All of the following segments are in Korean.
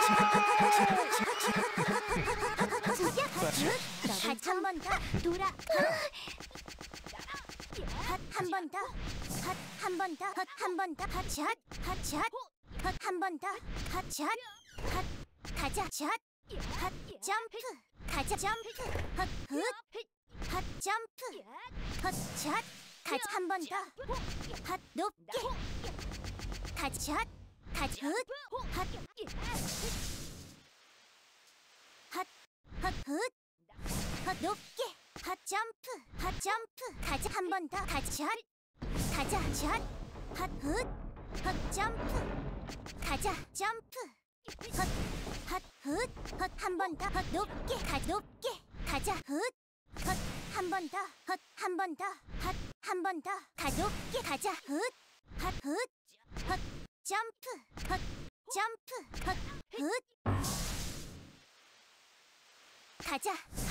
한 번 더 돌아. 한 번 더. 한 번 더. 한 번 더. 샷. 한 번 더. 샷. 가자. 샷. 점프. 가자. 점프. 점프. 샷. 가자. 한 번 더. 높게. 가자. 샷. 가자. 높게. 점프. 점프. 가자. 한 번 더. 가자. 샷. 가자. 샷. 점프. 가자. 점프. 한 번 더. 높게. 높게. 가자. 한 번 더. 한 번 더. 한 번 더. 높게. 가자. 점프. 점프. 가자.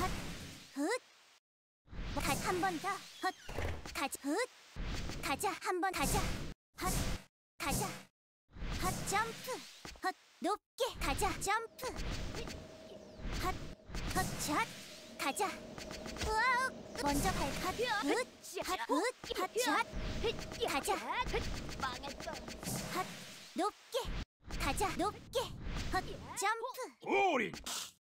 한 번 더. 가자. 가자. 한 번 가자. 가자. 점프. 높게. 가자. 점프. 샷. 가자. 우와. 먼저 발파. 샷. 가자. 높게. 가자. 높게. 점프. 오리